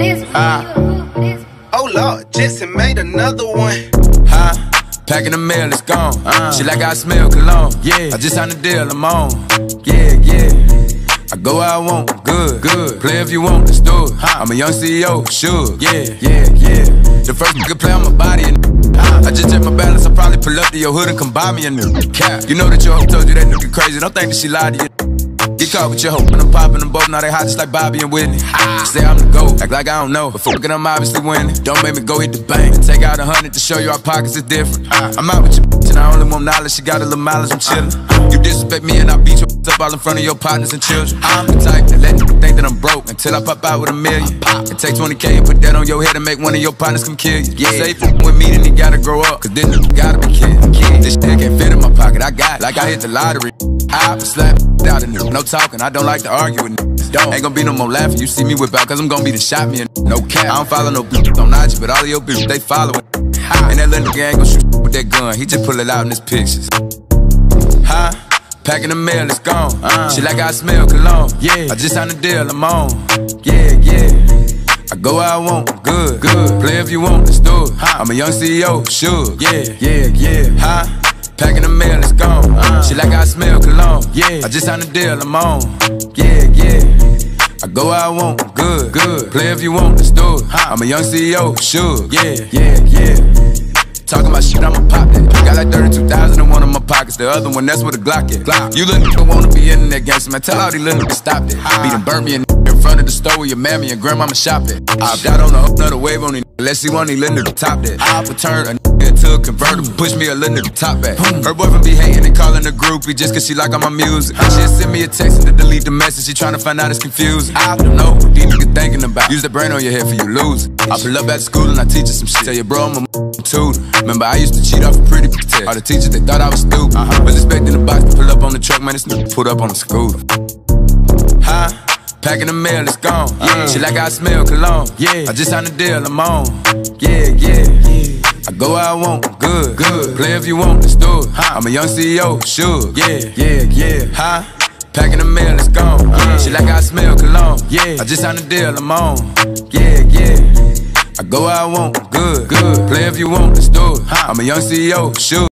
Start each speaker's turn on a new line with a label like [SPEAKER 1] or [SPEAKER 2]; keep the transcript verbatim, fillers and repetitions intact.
[SPEAKER 1] Huh? Oh Lord, Jensen made another one.
[SPEAKER 2] Huh? Packing the mail, it's gone. Uh, she like I smell cologne. Yeah, I just signed the deal, I'm on. Yeah, yeah. I go where I want, good, good. Play if you want, let's do it. Huh? I'm a young C E O, sure. Yeah, yeah, yeah. The first nigga play on my body and uh, I just check my balance, I probably pull up to your hood and come buy me a new cap. You know that your hoe told you that nigga crazy, don't think that she lied to you. Get caught with your hoe when I'm popping them both, now they hot just like Bobby and Whitney. You say I'm the GOAT, act like I don't know, but fucking I'm obviously winning. Don't make me go hit the bank and take out a hundred to show you our pockets is different. I'm out with your bitch and I only want knowledge, she got a little mileage, I'm chillin'. You disrespect me and I beat you up all in front of your partners and children. I'm the type that let you think that I'm broke until I pop out with a million. And take twenty K and put that on your head and make one of your partners come kill you. Yeah, say f***ing with me then he gotta grow up, cause this nigga gotta be kid. This shit can't fit in my pocket, I got it like I hit the lottery. I slap out of nigga, no talking, I don't like to argue with niggas. Don't. Ain't gonna be no more laughing, you see me whip out, cause I'm gonna be the shot me and no cap. I don't follow no bitch on I G, but all of your bitches, they following. And that little nigga ain't gon' shoot with that gun, he just pull it out in his pictures. Huh? Packing the mail, it's gone. Uh, she like I smell cologne. Yeah, I just signed the deal, I'm on. Yeah, yeah. I go where I want, good, good. Play if you want, let's do it. Huh? I'm a young C E O, sure. Yeah, yeah, yeah. Huh? Packing the mail, it's gone. Uh, she like I smell cologne. Yeah, I just signed the deal, I'm on. Yeah, yeah. I go where I want, good, good. Play if you want, let's do it. Huh? I'm a young C E O, sure. Yeah, yeah, yeah. Talking about shit, I'ma pop that. Got like thirty-two thousand in one of my pockets. The other one, that's where the Glock at. Glock. You little nigga wanna be in that gangster, man. Tell all these little niggas stop that. Beat and burn me in in front of the store where your mammy and grandmama shop at. I hopped out on a whole nother wave on these niggas. Let's see one of these little niggas top that. I'll return a nigga into a convertible. Push me a little nigga top back. Her boyfriend be hating and calling a groupie just cause she like all my music. She'll send me a text and to delete the message. She tryna find out it's confusing. I don't know what these niggas thinking about. Use the brain on your head for you lose. I pull up at school and I teach you some shit. Tell your bro I'm a tutor. Remember I used to cheat off a pretty test. All the teachers they thought I was stupid. Uh-huh. Was expecting the box to pull up on the truck, man. This nigga pulled up on the scooter. Huh? Packing the mail, it's gone. Yeah. She like I smell cologne. Yeah, I just signed the deal, I'm on. Yeah, yeah, yeah. I go where I want, good, good. Play if you want, let's do it. Huh? I'm a young C E O, sure. Yeah, yeah, yeah. Huh? Packing the mail, it's gone. Uh, she like I smell cologne. Yeah, I just signed the deal, I'm on. Yeah, yeah. I go where I want, good, good. Play if you want, let's do it. Huh? I'm a young C E O, sure.